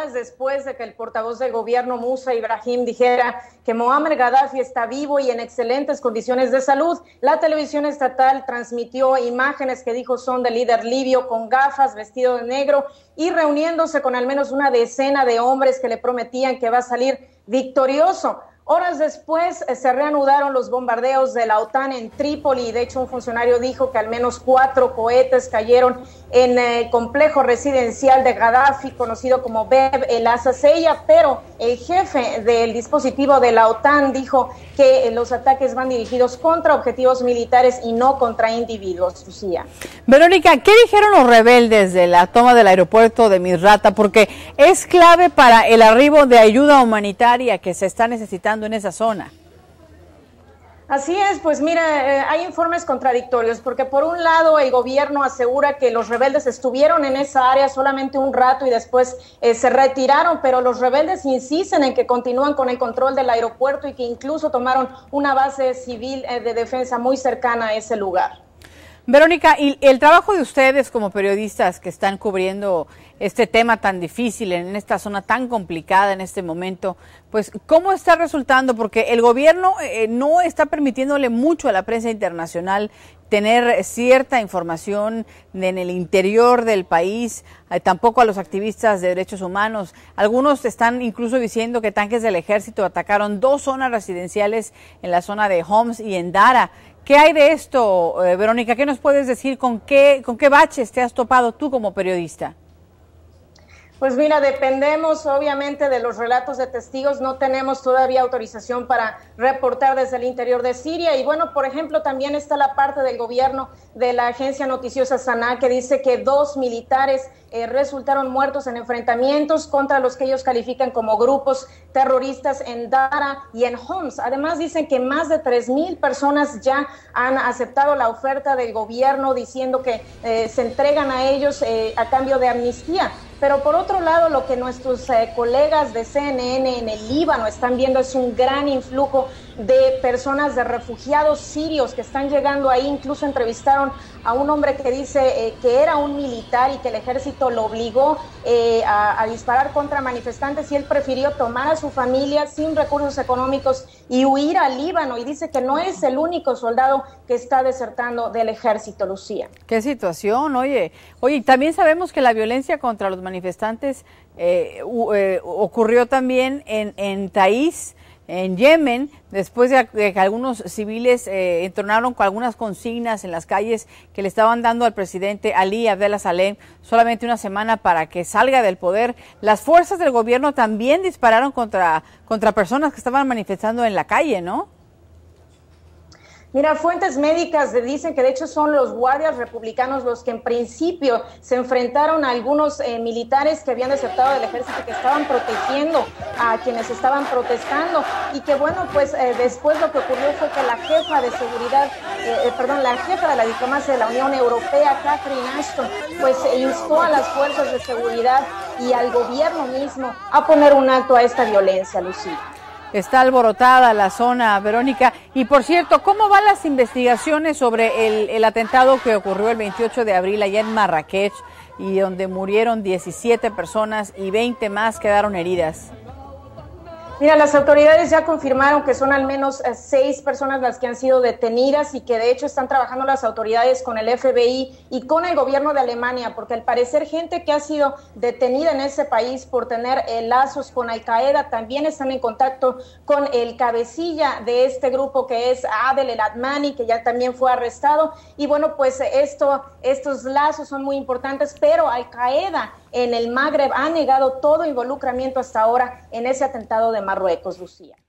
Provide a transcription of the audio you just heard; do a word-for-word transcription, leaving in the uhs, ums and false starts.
horas después de que el portavoz del gobierno, Musa Ibrahim, dijera que Muammar Gaddafi está vivo y en excelentes condiciones de salud, la televisión estatal transmitió imágenes que dijo son del líder libio con gafas, vestido de negro y reuniéndose con al menos una decena de hombres que le prometían que va a salir victorioso. Horas después eh, se reanudaron los bombardeos de la OTAN en Trípoli. De hecho, un funcionario dijo que al menos cuatro cohetes cayeron en el complejo residencial de Gaddafi, conocido como Beb el Asaseya, pero el jefe del dispositivo de la OTAN dijo que los ataques van dirigidos contra objetivos militares y no contra individuos. Lucía. Verónica, ¿qué dijeron los rebeldes de la toma del aeropuerto de Misrata? Porque es clave para el arribo de ayuda humanitaria que se está necesitando en esa zona. Así es, pues mira, eh, hay informes contradictorios, porque por un lado el gobierno asegura que los rebeldes estuvieron en esa área solamente un rato y después eh, se retiraron, pero los rebeldes insisten en que continúan con el control del aeropuerto y que incluso tomaron una base civil eh, de defensa muy cercana a ese lugar. Verónica, y el trabajo de ustedes como periodistas que están cubriendo este tema tan difícil en esta zona tan complicada en este momento, pues ¿cómo está resultando? Porque el gobierno eh, no está permitiéndole mucho a la prensa internacional tener cierta información en el interior del país, eh, tampoco a los activistas de derechos humanos. Algunos están incluso diciendo que tanques del ejército atacaron dos zonas residenciales en la zona de Homs y en Dara. ¿Qué hay de esto, eh, Verónica? ¿Qué nos puedes decir? ¿Con qué, con qué baches te has topado tú como periodista? Pues mira, dependemos obviamente de los relatos de testigos, no tenemos todavía autorización para reportar desde el interior de Siria y bueno, por ejemplo, también está la parte del gobierno de la agencia noticiosa Sana que dice que dos militares eh, resultaron muertos en enfrentamientos contra los que ellos califican como grupos terroristas en Dara y en Homs. Además dicen que más de tres mil personas ya han aceptado la oferta del gobierno diciendo que eh, se entregan a ellos eh, a cambio de amnistía. Pero por otro lado, lo que nuestros eh, colegas de C N N en el Líbano están viendo es un gran influjo de personas, de refugiados sirios que están llegando ahí. Incluso entrevistaron a un hombre que dice eh, que era un militar y que el ejército lo obligó eh, a, a disparar contra manifestantes y él prefirió tomar a su familia sin recursos económicos y huir al Líbano. Y dice que no es el único soldado que está desertando del ejército, Lucía. Qué situación, oye. Oye, también sabemos que la violencia contra los manifestantes eh, eh, ocurrió también en, en Taís, en Yemen, después de que algunos civiles eh, entonaron con algunas consignas en las calles que le estaban dando al presidente Ali Abdel Saleh solamente una semana para que salga del poder. Las fuerzas del gobierno también dispararon contra, contra personas que estaban manifestando en la calle, ¿no? Mira, fuentes médicas dicen que de hecho son los guardias republicanos los que en principio se enfrentaron a algunos eh, militares que habían desertado del ejército, que estaban protegiendo a quienes estaban protestando y que bueno, pues eh, después lo que ocurrió fue que la jefa de seguridad, eh, eh, perdón, la jefa de la diplomacia de la Unión Europea, Catherine Ashton, pues eh, instó a las fuerzas de seguridad y al gobierno mismo a poner un alto a esta violencia, Lucía. Está alborotada la zona, Verónica. Y por cierto, ¿cómo van las investigaciones sobre el, el atentado que ocurrió el veintiocho de abril allá en Marrakech y donde murieron diecisiete personas y veinte más quedaron heridas? Mira, las autoridades ya confirmaron que son al menos eh, seis personas las que han sido detenidas y que de hecho están trabajando las autoridades con el F B I y con el gobierno de Alemania, porque al parecer gente que ha sido detenida en ese país por tener eh, lazos con Al Qaeda también están en contacto con el cabecilla de este grupo que es Adel El Admani, que ya también fue arrestado. Y bueno, pues esto, estos lazos son muy importantes, pero Al Qaeda en el Magreb ha negado todo involucramiento hasta ahora en ese atentado de Marruecos, Lucía.